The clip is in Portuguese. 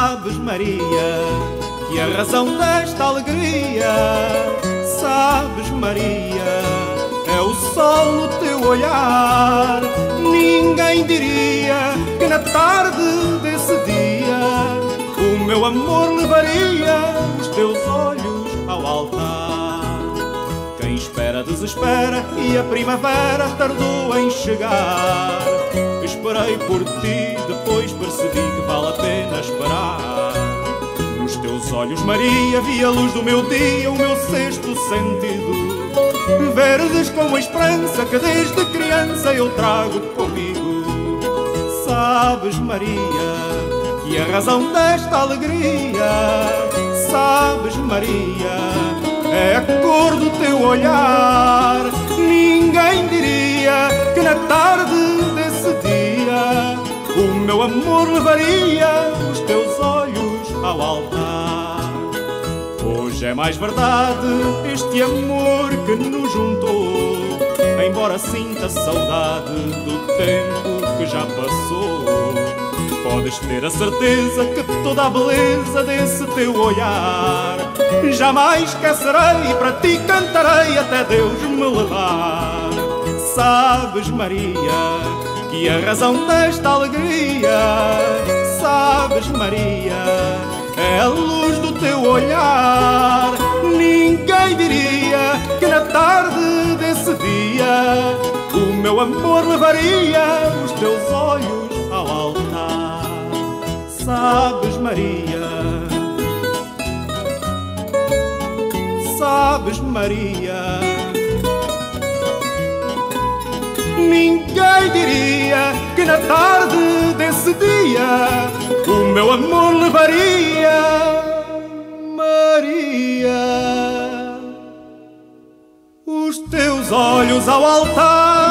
Sabes, Maria, que a razão desta alegria, sabes, Maria, é o sol no teu olhar. Ninguém diria que na tarde desse dia o meu amor levaria os teus olhos ao altar. Quem espera desespera e a primavera tardou em chegar. Esperei por ti, depois percebi que vale a pena esperar. Nos teus olhos, Maria, vi a luz do meu dia, o meu sexto sentido. Verdes como a esperança que desde criança eu trago comigo. Sabes, Maria, que a razão desta alegria, sabes, Maria, é a cor do teu olhar. Ninguém diria que na tarde desse dia o meu amor levaria os teus olhos ao altar. Hoje é mais verdade este amor que nos juntou, embora sinta saudade do tempo que já passou. Podes ter a certeza que toda a beleza desse teu olhar jamais esquecerei, para ti cantarei até Deus me levar. Sabes, Maria, que a razão desta alegria, sabes, Maria, é a luz do teu olhar. Ninguém diria que na tarde desse dia o meu amor levaria os teus olhos ao altar. Sabes, Maria, sabes, Maria, ninguém diria que na tarde desse dia o meu amor levaria, Maria, os teus olhos ao altar.